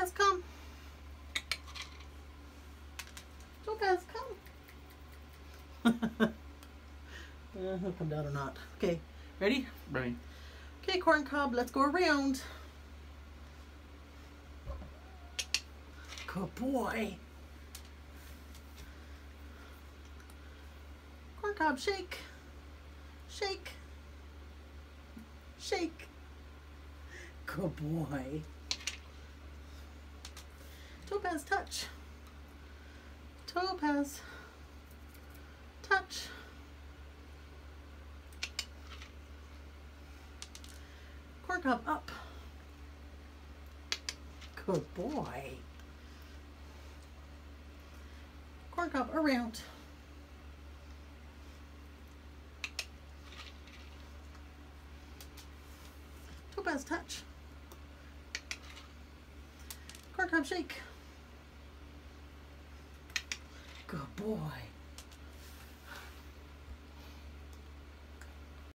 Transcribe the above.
Topaz, come. Topaz, come. He'll come down or not. Okay, ready? Ready. Okay, corn cob, let's go around. Good boy. Corn cob, shake. Shake. Shake. Good boy. Topaz, touch. Topaz. Touch. Corn cob, up. Good boy. Corn cob, around. Topaz, touch. Corn cob, shake. Good boy.